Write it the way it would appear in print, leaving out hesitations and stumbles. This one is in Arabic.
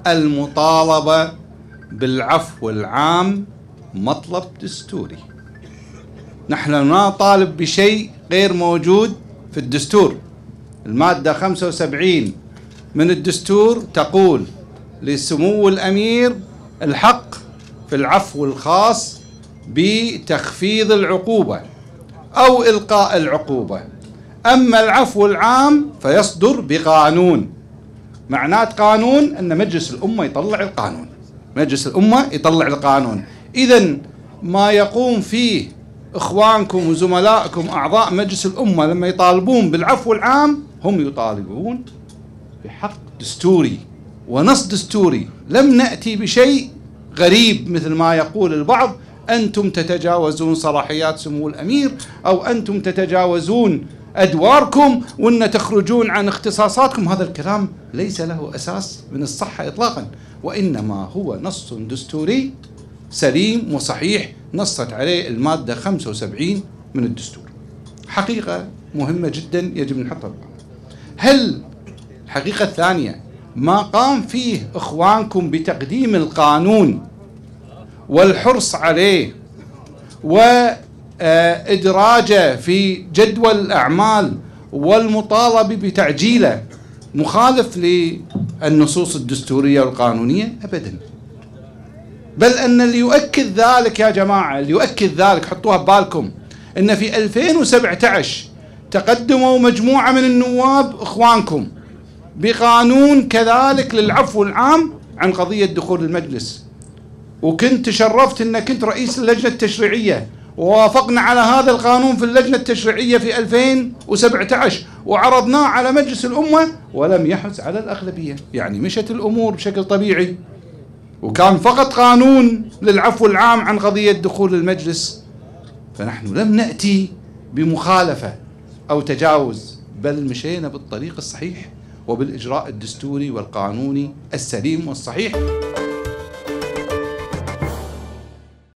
المطالبة بالعفو العام مطلب دستوري. نحن لا نطالب بشيء غير موجود في الدستور. المادة 75 من الدستور تقول لسمو الأمير الحق في العفو الخاص بتخفيض العقوبة أو إلقاء العقوبة. أما العفو العام فيصدر بقانون. معنات قانون أن مجلس الأمة يطلع القانون. مجلس الأمة يطلع القانون. إذن ما يقوم فيه إخوانكم وزملائكم أعضاء مجلس الأمة لما يطالبون بالعفو العام هم يطالبون بحق دستوري ونص دستوري. لم نأتي بشيء غريب مثل ما يقول البعض، أنتم تتجاوزون صلاحيات سمو الأمير أو أنتم تتجاوزون أدواركم وأن تخرجون عن اختصاصاتكم. هذا الكلام ليس له أساس من الصحة إطلاقا، وإنما هو نص دستوري سليم وصحيح نصت عليه المادة 75 من الدستور. حقيقة مهمة جدا يجب نحطها. هل الحقيقة الثانية ما قام فيه إخوانكم بتقديم القانون والحرص عليه وإدراجه في جدول الأعمال والمطالبة بتعجيله مخالف للنصوص الدستورية والقانونية؟ أبدا. بل أن اللي يؤكد ذلك يا جماعة، اللي يؤكد ذلك حطوها ببالكم، أن في 2017 تقدموا مجموعة من النواب إخوانكم بقانون كذلك للعفو العام عن قضية دخول المجلس، وكنت تشرفت أن كنت رئيس اللجنة التشريعية، ووافقنا على هذا القانون في اللجنة التشريعية في 2017 وعرضناه على مجلس الأمة ولم يحز على الأغلبية. يعني مشت الأمور بشكل طبيعي، وكان فقط قانون للعفو العام عن قضية دخول المجلس. فنحن لم نأتي بمخالفة أو تجاوز، بل مشينا بالطريق الصحيح وبالإجراء الدستوري والقانوني السليم والصحيح.